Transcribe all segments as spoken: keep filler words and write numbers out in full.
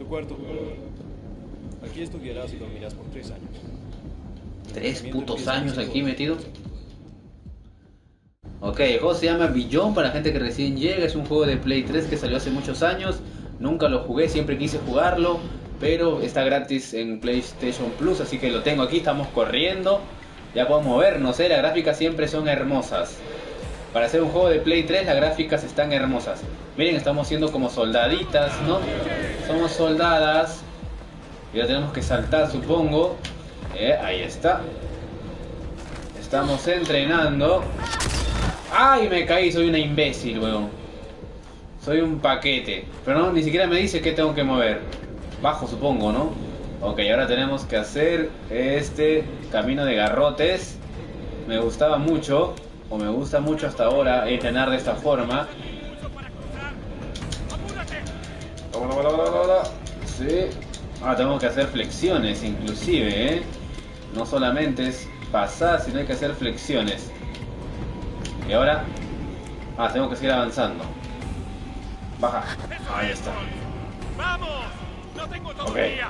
tu cuarto. Aquí estudiarás y dormirás por tres años. ¿Tres putos años aquí metido? Ok, el juego se llama Beyond para la gente que recién llega. Es un juego de Play tres que salió hace muchos años. Nunca lo jugué, siempre quise jugarlo, pero está gratis en PlayStation Plus, así que lo tengo aquí. Estamos corriendo, ya podemos movernos, ¿eh? Las gráficas siempre son hermosas. Para hacer un juego de Play tres las gráficas están hermosas. Miren, estamos siendo como soldaditas, ¿no? Somos soldadas. Y ya tenemos que saltar, supongo. Eh, ahí está. Estamos entrenando. ¡Ay! Me caí, soy una imbécil, weón. Soy un paquete. Pero no, ni siquiera me dice qué tengo que mover. Bajo, supongo, ¿no? Ok, ahora tenemos que hacer este camino de garrotes. Me gustaba mucho, o me gusta mucho hasta ahora, entrenar de esta forma. Hola, hola, hola, hola. Sí. Ahora tengo que hacer flexiones, inclusive, ¿eh? No solamente es pasar, sino hay que hacer flexiones. Y ahora... Ah, tengo que seguir avanzando. Baja. Ahí está. ¡Vamos! ¡No tengo todo Ok. el día!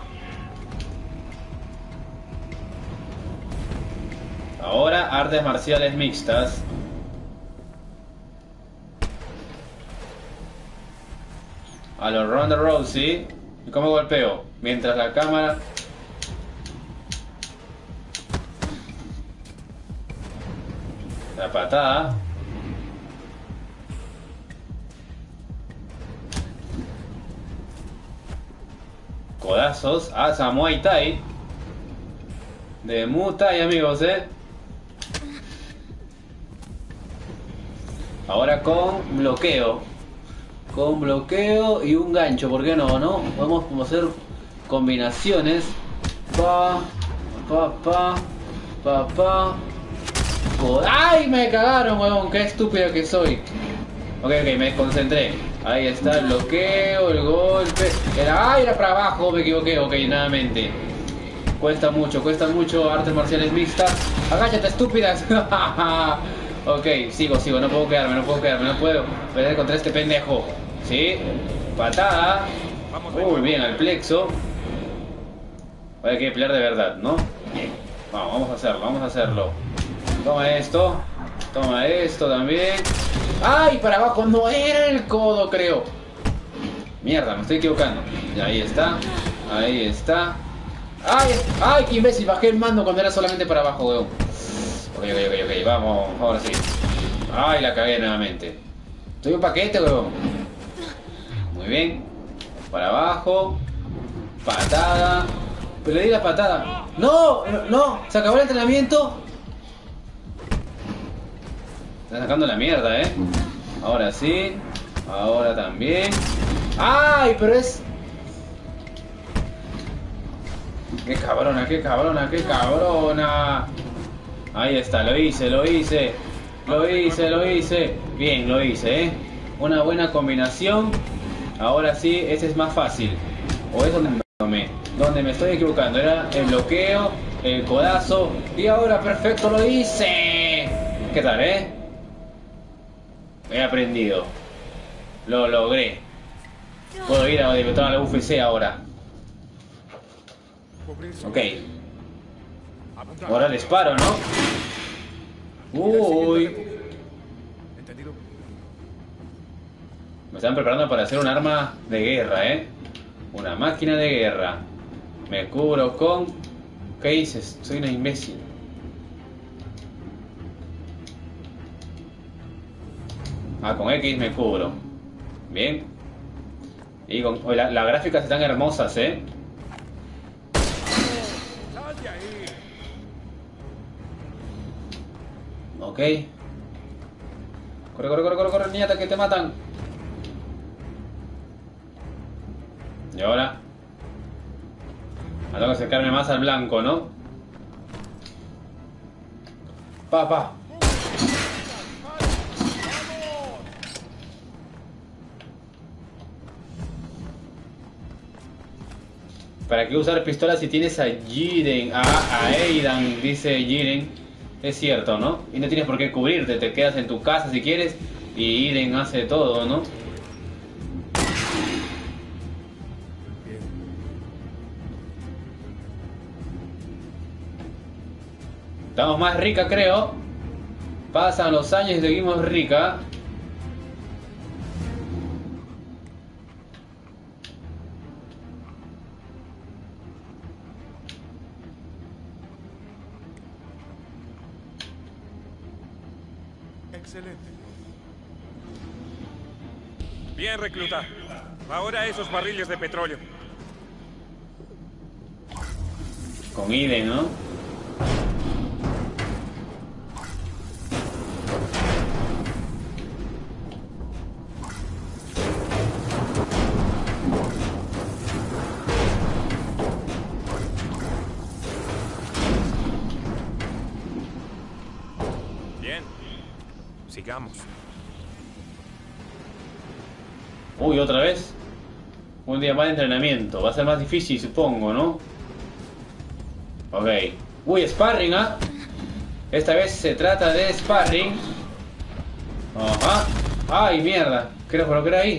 Ahora artes marciales mixtas. A los Ronda Rousey. ¿Y cómo golpeo? Mientras la cámara... La patada. Codazos. Ah, Muay Thai. De Muay Thai, amigos, eh. Ahora con bloqueo. Con bloqueo y un gancho, ¿por qué no? ¿No? Vamos a hacer combinaciones. Pa, pa, pa, pa, pa. ¡Ay! Me cagaron, huevón. Qué estúpido que soy. Ok, ok, me desconcentré. Ahí está el bloqueo, el golpe. Era, ¡ay! Era para abajo, me equivoqué. Ok, nuevamente. Cuesta mucho, cuesta mucho. Artes marciales mixtas. Agáchate, estúpidas. Ok, sigo, sigo. No puedo quedarme, no puedo quedarme, no puedo pelear contra este pendejo. Sí, patada. Uy, bien, al plexo. Hay que pelear de verdad, ¿no? Bien. Vamos, vamos a hacerlo, vamos a hacerlo. Toma esto. Toma esto también. ¡Ay! Para abajo no era el codo, creo. Mierda, me estoy equivocando. Y ahí está. Ahí está. ¡Ay! ¡Ay! ¡Qué imbécil! Bajé el mando cuando era solamente para abajo, weón. Ok, ok, ok, ok. Vamos, ahora sí. ¡Ay! La cagué nuevamente. Estoy un paquete, weón. Muy bien. Para abajo. Patada. Pero le di la patada. ¡No! ¡No! ¿Se acabó el entrenamiento? Está sacando la mierda, ¿eh? Ahora sí. Ahora también. ¡Ay! Pero es... ¡Qué cabrona, qué cabrona, qué cabrona! Ahí está, lo hice, lo hice. Lo hice, lo hice. Bien, lo hice, ¿eh? Una buena combinación. Ahora sí, ese es más fácil. O es donde me tomé. Donde me estoy equivocando. Era el bloqueo, el codazo. Y ahora perfecto, lo hice. ¿Qué tal, eh? He aprendido. Lo logré. Puedo ir a debutar a la U F C ahora. Ok. Ahora disparo, ¿no? Uy. ¿Entendido? Me están preparando para hacer un arma de guerra, ¿eh? Una máquina de guerra. Me cubro con... ¿Qué dices? Soy una imbécil. Ah, con X me cubro. Bien. Y con... Oye, la, las gráficas están hermosas, ¿eh? ¡Sal de ahí! Ok. Corre, corre, corre, corre, corre, niñata, que te matan. Y ahora... Me tengo que acercarme más al blanco, ¿no? Pa, pa. ¿Para qué usar pistolas si tienes a Jiren? A, a Aidan, dice Jiren. Es cierto, ¿no? Y no tienes por qué cubrirte, te quedas en tu casa si quieres. Y Jiren hace todo, ¿no? Bien. Estamos más rica, creo. Pasan los años y seguimos rica. Excelente. Bien, recluta. Ahora esos barriles de petróleo. Con Iden, ¿no? Bien. Sigamos. Uy, otra vez. Un día más de entrenamiento. Va a ser más difícil, supongo, ¿no? Ok. Uy, sparring, ¿ah? Esta vez se trata de sparring. Ajá. Ay, mierda. ¿Qué lo coloqué ahí?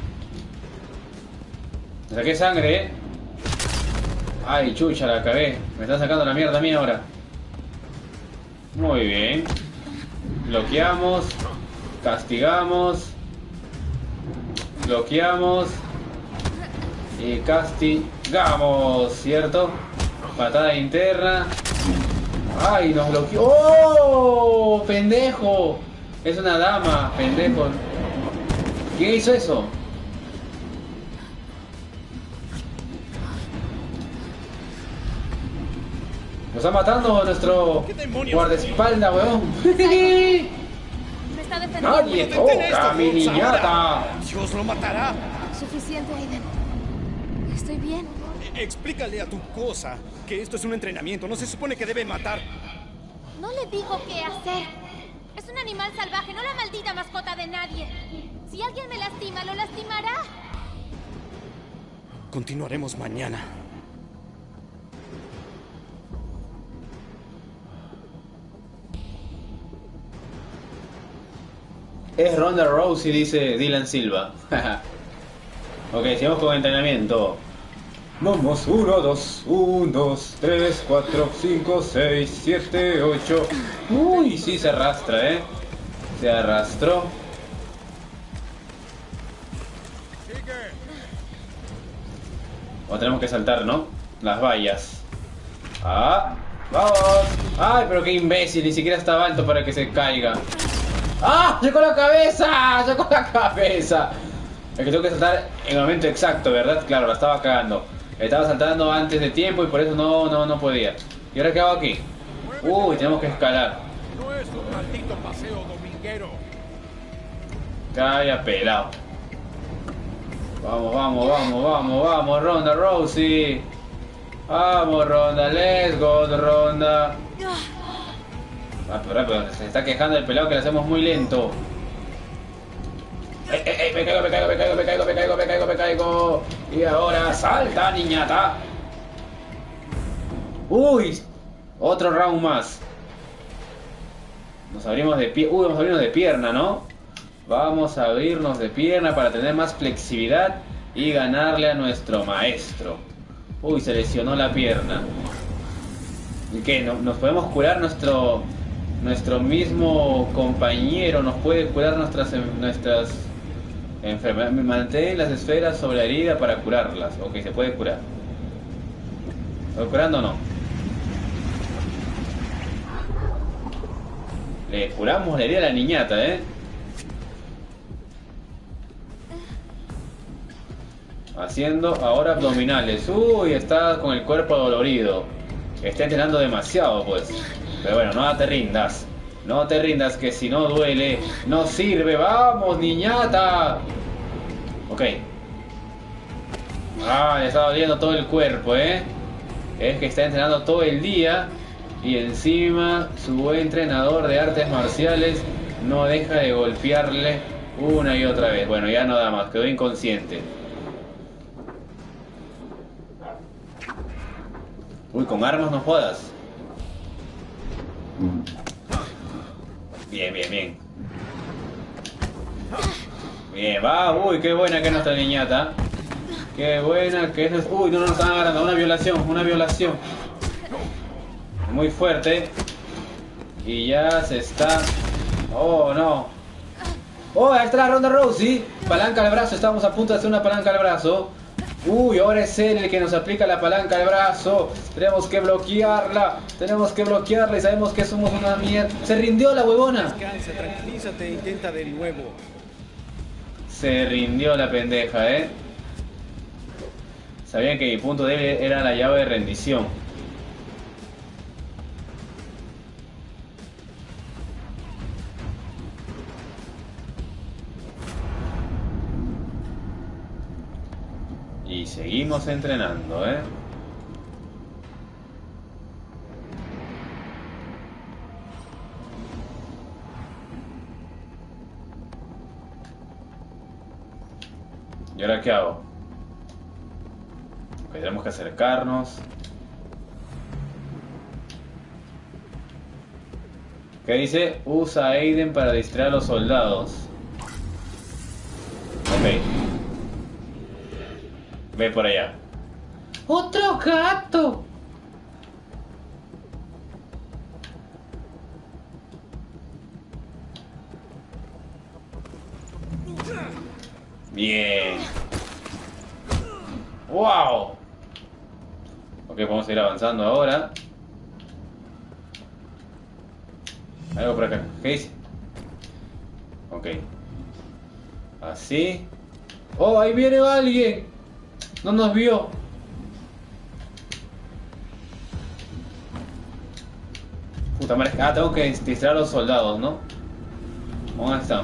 Me saqué sangre, ¿eh? Ay, chucha, la cagué. Me están sacando la mierda a mí ahora. Muy bien. Bloqueamos. Castigamos. Bloqueamos. Y castigamos, ¿cierto? Patada interna. ¡Ay, nos bloqueó! ¡Oh! ¡Pendejo! Es una dama, pendejo. ¿Quién hizo eso? Nos está matando nuestro guardaespaldas, weón. Me está defendiendo. Nadie toca a mi niñata. Dios lo matará. Suficiente, Aiden. Estoy bien. Explícale a tu cosa que esto es un entrenamiento. No se supone que debe matar. No le digo qué hacer. Es un animal salvaje, no la maldita mascota de nadie. Si alguien me lastima, lo lastimará. Continuaremos mañana. Es Ronda Rousey, dice Dylan Silva. Ok, sigamos con entrenamiento. Vamos, uno, dos, uno, dos, tres, cuatro, cinco, seis, siete, ocho. Uy, sí se arrastra, eh. Se arrastró. Sigue. O tenemos que saltar, ¿no? Las vallas. Ah, vamos. Ay, pero qué imbécil, ni siquiera estaba alto para que se caiga. ¡Ah! ¡Llegó la cabeza! ¡Llegó la cabeza! Es que tengo que saltar en el momento exacto, ¿verdad? Claro, la estaba cagando. Estaba saltando antes de tiempo y por eso no, no, no podía. ¿Y ahora qué hago aquí? Uy, tenemos que escalar. No es un maldito paseo dominguero. Calla pelado. Vamos, vamos, vamos, vamos, vamos, Ronda Rousey. Vamos, Ronda, let's go, Ronda. Rápido, rápido, se está quejando el pelado que lo hacemos muy lento. ¡Ey, ey, ey! Me caigo, me caigo, me caigo, me caigo, me caigo, me caigo, me caigo. Y ahora salta, niñata. Uy, otro round más. Nos abrimos de pie. Uy, vamos a abrirnos de pierna, ¿no? Vamos a abrirnos de pierna para tener más flexibilidad y ganarle a nuestro maestro. Uy, se lesionó la pierna. ¿Y qué? ¿No- ¿Nos podemos curar nuestro nuestro mismo compañero? ¿Nos puede curar nuestras en- nuestras enfermedades? Mantén las esferas sobre la herida para curarlas. Ok, se puede curar. ¿Estoy curando o no? Le curamos la herida a la niñata, ¿eh? Haciendo ahora abdominales. Uy, está con el cuerpo dolorido. Está entrenando demasiado, pues. Pero bueno, no te rindas. No te rindas, que si no duele, no sirve. ¡Vamos, niñata! Ok. Ah, le está doliendo todo el cuerpo, ¿eh? Es que está entrenando todo el día. Y encima su entrenador de artes marciales no deja de golpearle una y otra vez. Bueno, ya no da más, quedó inconsciente. Uy, con armas no jodas. Bien, bien, bien. Bien, va. Uy, qué buena que es nuestra niñata. Qué buena que es. Uy, no nos están agarrando. Una violación, una violación. Muy fuerte. Y ya se está... Oh, no. Oh, ahí está la ronda Rousey. Palanca al brazo, estamos a punto de hacer una palanca al brazo. Uy, ahora es él el que nos aplica la palanca al brazo. Tenemos que bloquearla. Tenemos que bloquearla y sabemos que somos una mierda. Se rindió la huevona. Descansa, tranquilízate, intenta de nuevo. Se rindió la pendeja, eh. Sabían que mi punto débil era la llave de rendición. Y seguimos entrenando, ¿eh? ¿Y ahora qué hago? Ok, tenemos que acercarnos. ¿Qué dice? Usa a Aiden para distraer a los soldados. Ok. Ve por allá. ¡Otro gato! Bien. ¡Wow! Ok, vamos a ir avanzando ahora. Algo por acá. ¿Qué dice? Ok. Así. ¡Oh, ahí viene alguien! No nos vio. Puta madre. Ah, tengo que distraer a los soldados, ¿no? ¿Dónde están?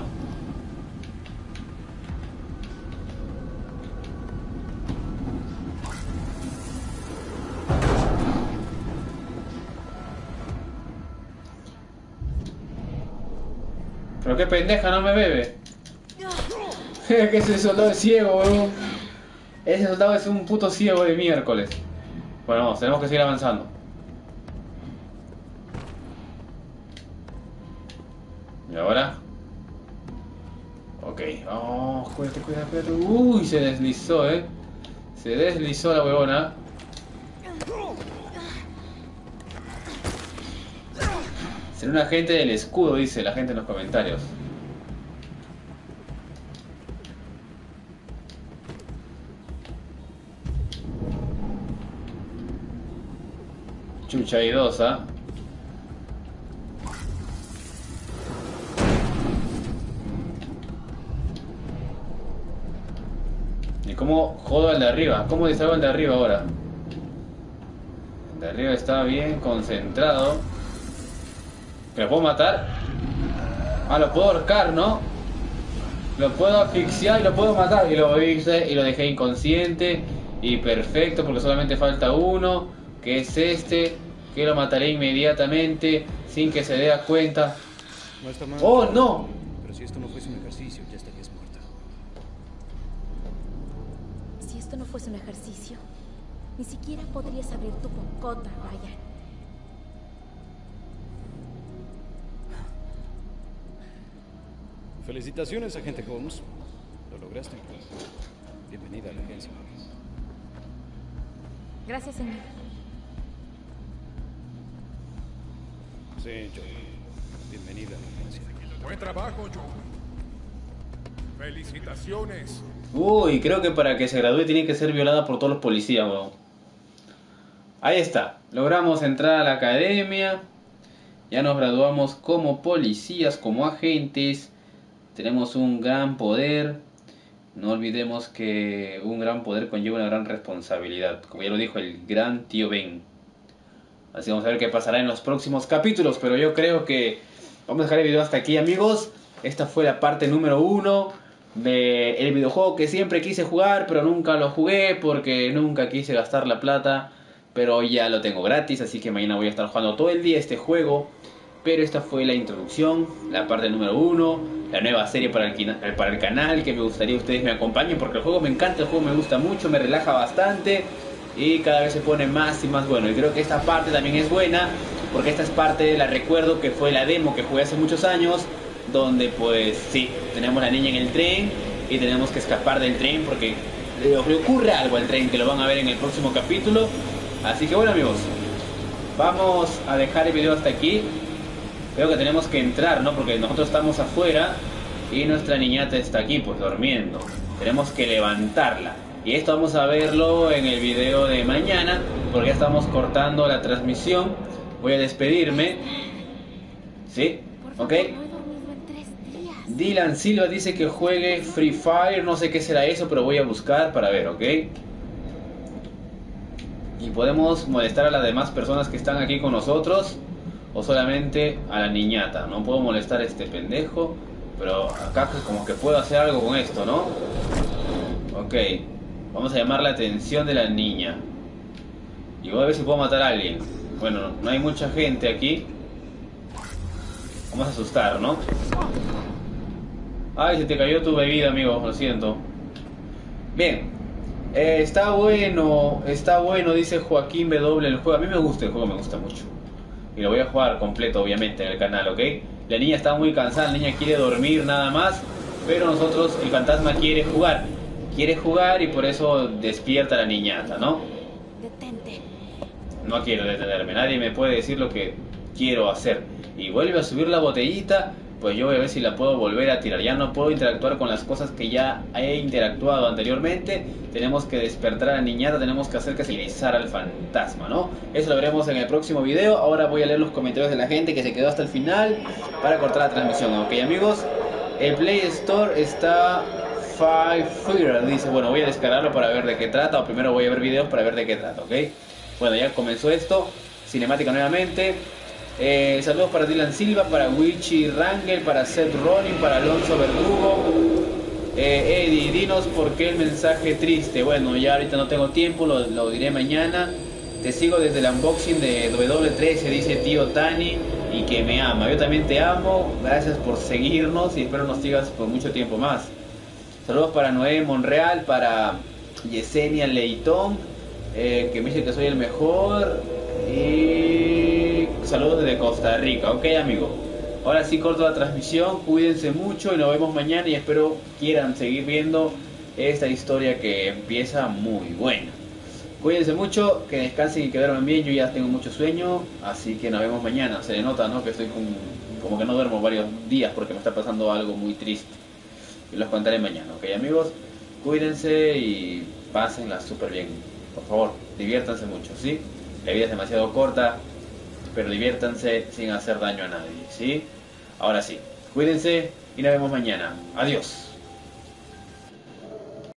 Pero qué pendeja, no me bebe. Que ese soldado es ciego, weón. Ese soldado es un puto ciego de miércoles. Bueno, vamos, tenemos que seguir avanzando. ¿Y ahora? Ok, vamos, cuídate, cuídate, cuídate. Uy, se deslizó, eh. Se deslizó la huevona. Será un agente del escudo, dice la gente en los comentarios. Chucha idosa. ¿Y cómo jodo al de arriba? ¿Cómo distraigo al de arriba ahora? El de arriba está bien concentrado. ¿Que lo puedo matar? Ah, lo puedo ahorcar, ¿no? Lo puedo asfixiar y lo puedo matar. Y lo hice y lo dejé inconsciente. Y perfecto, porque solamente falta uno, que es este, que lo mataré inmediatamente sin que se dé cuenta. No está mal. ¡Oh, no! Pero si esto no fuese un ejercicio, ya estarías muerta. Si esto no fuese un ejercicio, ni siquiera podrías abrir tu bocota, Ryan. Felicitaciones, agente Holmes. Lo lograste. Bienvenida a la agencia. Gracias, señor. Sí, Joe. Bienvenida a la agencia. Buen trabajo, Joe. Felicitaciones. Uy, creo que para que se gradúe tiene que ser violada por todos los policías, weón. Ahí está. Logramos entrar a la academia. Ya nos graduamos como policías, como agentes. Tenemos un gran poder. No olvidemos que un gran poder conlleva una gran responsabilidad. Como ya lo dijo el gran tío Ben. Así vamos a ver qué pasará en los próximos capítulos. Pero yo creo que vamos a dejar el video hasta aquí, amigos. Esta fue la parte número uno del videojuego que siempre quise jugar, pero nunca lo jugué porque nunca quise gastar la plata. Pero ya lo tengo gratis, así que mañana voy a estar jugando todo el día este juego. Pero esta fue la introducción, la parte número uno, la nueva serie para el, para el canal, que me gustaría que ustedes me acompañen porque el juego me encanta, el juego me gusta mucho, me relaja bastante y cada vez se pone más y más bueno. Y creo que esta parte también es buena porque esta es parte, la recuerdo que fue la demo que jugué hace muchos años, donde pues sí, tenemos la niña en el tren y tenemos que escapar del tren porque le ocurre algo al tren que lo van a ver en el próximo capítulo. Así que bueno, amigos, vamos a dejar el video hasta aquí. Creo que tenemos que entrar, ¿no? Porque nosotros estamos afuera y nuestra niñata está aquí, pues durmiendo. Tenemos que levantarla. Y esto vamos a verlo en el video de mañana, porque ya estamos cortando la transmisión. Voy a despedirme. ¿Sí? ¿Ok? Dylan Silva dice que juegue Free Fire. No sé qué será eso, pero voy a buscar para ver, ¿ok? Y podemos molestar a las demás personas que están aquí con nosotros, o solamente a la niñata. No puedo molestar a este pendejo, pero acá como que puedo hacer algo con esto, ¿no? Ok, vamos a llamar la atención de la niña. Y voy a ver si puedo matar a alguien. Bueno, no hay mucha gente aquí. Vamos a asustar, ¿no? Ay, se te cayó tu bebida, amigo, lo siento. Bien, eh, está bueno, está bueno, dice Joaquín W el juego. A mí me gusta el juego, me gusta mucho. Y lo voy a jugar completo, obviamente, en el canal, ¿ok? La niña está muy cansada, la niña quiere dormir nada más. Pero nosotros, el fantasma quiere jugar. Quiere jugar y por eso despierta a la niñata, ¿no? Detente. No quiero detenerme, nadie me puede decir lo que quiero hacer. Y vuelve a subir la botellita, pues yo voy a ver si la puedo volver a tirar. Ya no puedo interactuar con las cosas que ya he interactuado anteriormente. Tenemos que despertar a la niñata, tenemos que hacer que se utilizar al fantasma, ¿no? Eso lo veremos en el próximo video. Ahora voy a leer los comentarios de la gente que se quedó hasta el final para cortar la transmisión, ¿ok, amigos? El Play Store está Five Fire, dice, bueno, voy a descargarlo para ver de qué trata, o primero voy a ver videos para ver de qué trata, ¿ok? Bueno, ya comenzó esto, cinemática nuevamente. Eh, saludos para Dylan Silva, para Wichi Rangel, para Seth Ronin, para Alonso Verdugo. eh, Eddie, dinos por qué el mensaje triste. Bueno, ya ahorita no tengo tiempo, lo, lo diré mañana. Te sigo desde el unboxing de W trece, dice tío Tani, y que me ama. Yo también te amo, gracias por seguirnos y espero nos sigas por mucho tiempo más. Saludos para Noé Monreal, para Yesenia Leitón, eh, que me dice que soy el mejor. Y saludos desde Costa Rica, ok, amigo. Ahora sí corto la transmisión, cuídense mucho y nos vemos mañana y espero quieran seguir viendo esta historia que empieza muy buena. Cuídense mucho, que descansen y que duerman bien, yo ya tengo mucho sueño, así que nos vemos mañana. Se le nota, ¿no? Que estoy con, como que no duermo varios días porque me está pasando algo muy triste. Y los contaré mañana, ok, amigos. Cuídense y pásenla súper bien. Por favor, diviértanse mucho, ¿sí? La vida es demasiado corta, pero diviértanse sin hacer daño a nadie, ¿sí? Ahora sí, cuídense y nos vemos mañana. Adiós.